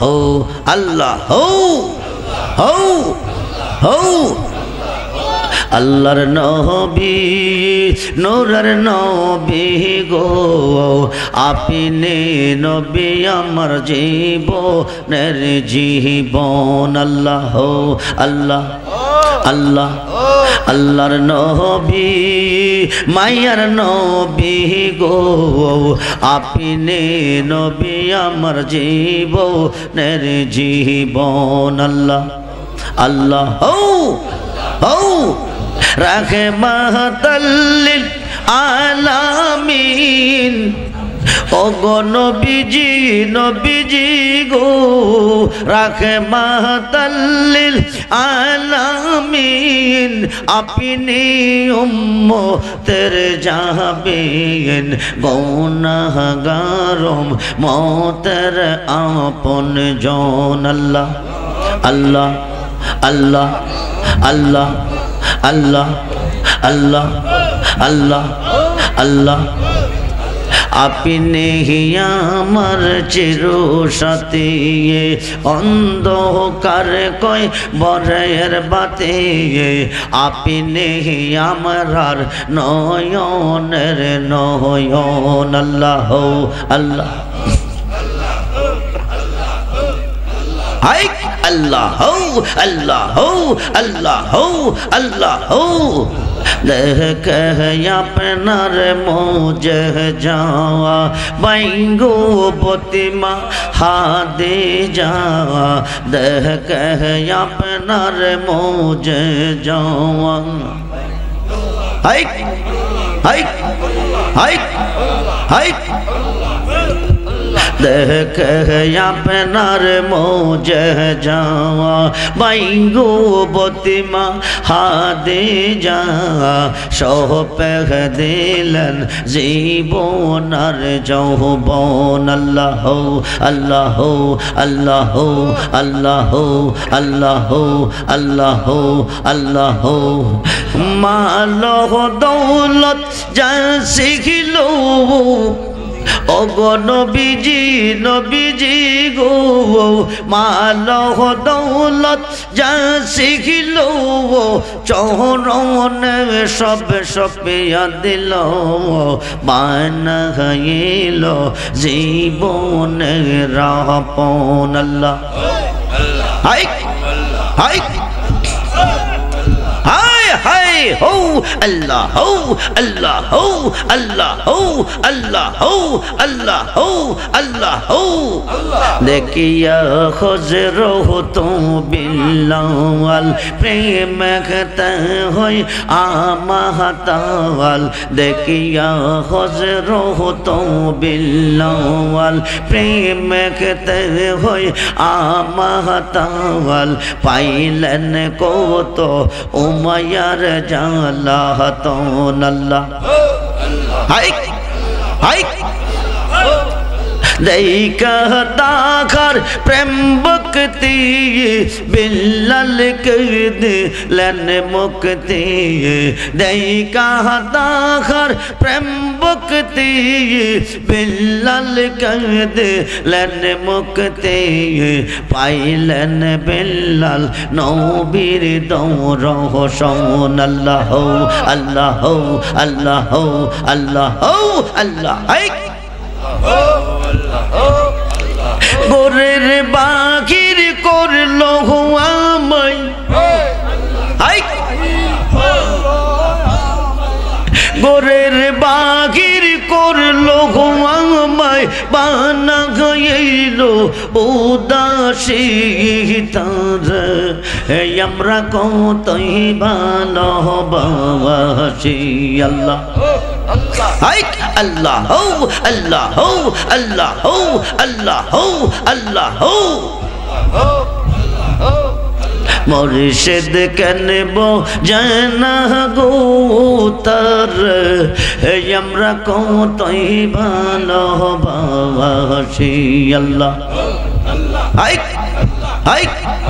আল্লাহ আল্লাহর নবী নূরের নবী গো আপনি নবী আমার জীবনের জীবন আল্লাহ আল্লাহ আল্লাহ আল্লাহর নবী মায়ার নবী গো আপনি নবী আমার জীবনের জীবন আল্লাহ আল্লাহ রাহমাতাল লিল আলামিন ওগো নবীজি নবীজি গো রাহমাতাল লিল আলামিন আপনি উম্মতের যাবেন গুনাহগারম মওতের আপন জন আল্লাহ আল্লাহ আল্লাহ আল্লাহ আল্লাহ আল্লাহ আল্লাহ আল্লাহ আপনি আমার চিরসাথী অন্ধকার কয় বরের বাতে আপনি আমার নয়নের নয়ন আল্লাহ আল্লাহ আল্লাহ আল্লাহ আল্লাহ আল্লাহ দেখ আপনার মোজে যাওয়া বাইঙ্গো বতিমা হাদে যাওয়া দেখ আপনার মোজে যাওয়া হাইক হাইক হাইক হাইক দেখ আপনার মোজে যাওয়া বাইঙ্গো বতিমা হাদে যা সপেহ দিলেন জীবন আর যৌবন আল্লাহ আল্লাহ আল্লাহ আল্লাহ আল্লাহ আল্লাহ আল্লাহ মাল দৌলত যা শিখিল ওগো নবীজি নবীজি গো মাল দৌলত যা শিখিল চরণে সব সপিয়া দিল বানা খাইল জীবনের রাপন আল্লাহ হাইক হাইক হাই হো আল্লাহ হো আল্লাহ হো আল্লাহ হো আল্লাহ হো আল্লাহ হো আল্লাহ হো দেখিয়া খজর তো বিল্লাল প্রেম খেতে হই আমাতাল দেখিয়া খজর তো বিল্লাল প্রেম খেতে হই আমাতাল পাইলেন কত উমায়ার জালাতন আল্লাহ হাইক হাইক দেইকা তাখার প্রেম ভক্তি বিল্লাল কদ লেন মুক্তি দেইকা তাখার প্রেম ভক্তি বিল্লাল কদ লেন মুক্তি পাইলেন বিল্লাল নবীর দৌরহসন আল্লাহ আল্লাহ আল্লাহ আল্লাহ আল্লাহ হাইক গোরের বাকির করলো আমায় হাইক গোরের বাকির করলো আমায় বানা গইল উদাসী তার আমরা কতই ভালোবাসি আল্লাহ হাইক আল্লাহ আল্লাহ আল্লাহ আল্লাহ আল্লাহ মুর্শিদ কেনব জানা গো তার আমরা কতই ভালোবাসি আল্লাহ হাইক হাইক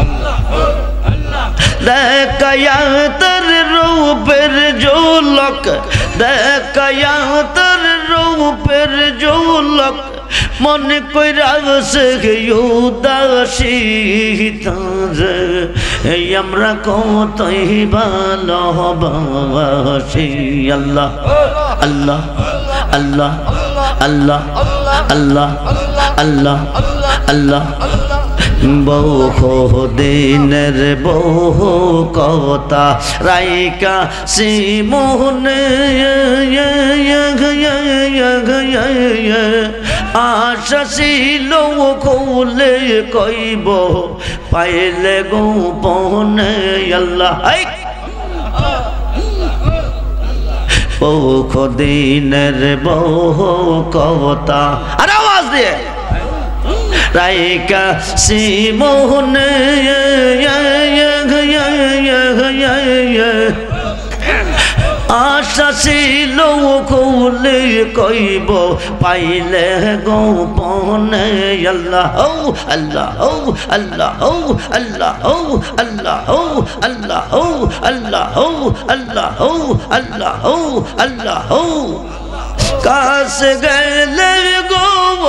দেখায়া তার রূপের ঝলক দেখায়া তার রূপের ঝলক মন কইরা সে উদাসী তারে আমরা কতই ভালোবাসি আল্লাহ আল্লাহ আল্লাহ আল্লাহ আল্লাহ আল্লাহ আল্লাহ বহু দিনের বহু কথা রাইকা সিমোহনে আশা ছিল খুলে কইব পাইলে গোপনে আল্লাহ বহু দিনের বহু কথা আর আওয়াজ দিয়ে রাইকা সিমোহনে আশা ছিল খুলে কইব পাইলে গোপনে আল্লাহ আল্লাহ আল্লাহ আল্লাহ আল্লাহ আল্লাহ আল্লাহ আল্লাহ আল্লাহ আল্লাহ কাছ গেলে গো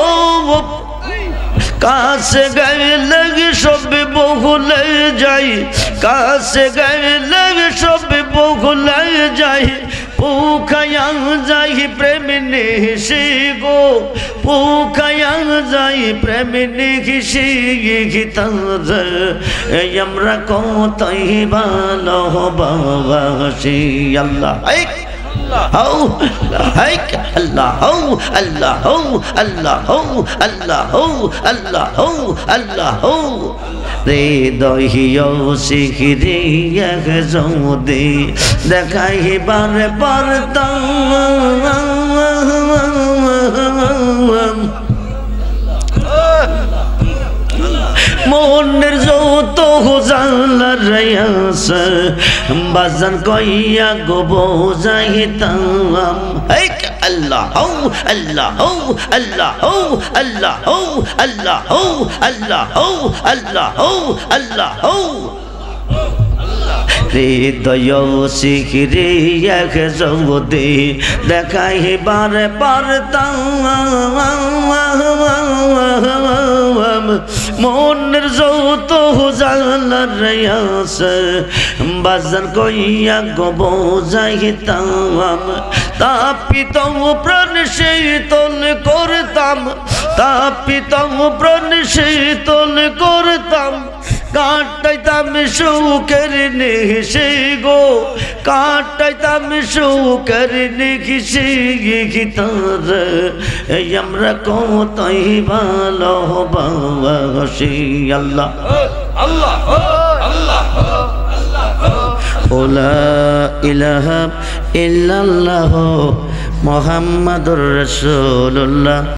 কাছে গেলে সব বহুলে যাই কাছে গেলে সব বহুলে যাই পুখায়া যাই প্রেম নিশি গো পুখায়া যাই প্রেম নিশি গীতার আমরা কতই ভালোবাসি আল্লাহ Allah Allah Allah Allah Allah Allah Allah হৃদয় শিখিরিয়া যদি দেখাইবার পারতাম মনের যত জালার আছে বাজান কইয়া গো বোঝাইতাম আল্লাহ আল্লাহ আল্লাহ আল্লাহ আল্লাহ আল্লাহ আল্লাহ আল্লাহ হৃদয় শিখিরিয়া যদি দেখাইবার পারতাম মনের যত জালার আছে বাজার কইয়া গো বোঝাইতাম তাপিত প্রাণ শীতল করতাম তাপিত প্রাণ শীতল করতাম কাটাইতাম সুখের নিশি গো কাটাইতাম সুখের নিশি গীতার আমরা কতই ভালোবাসি আল্লাহ আল্লাহ আল্লাহ লা ইলাহা ইল্লাল্লাহ মুহাম্মাদুর রাসূলুল্লাহ।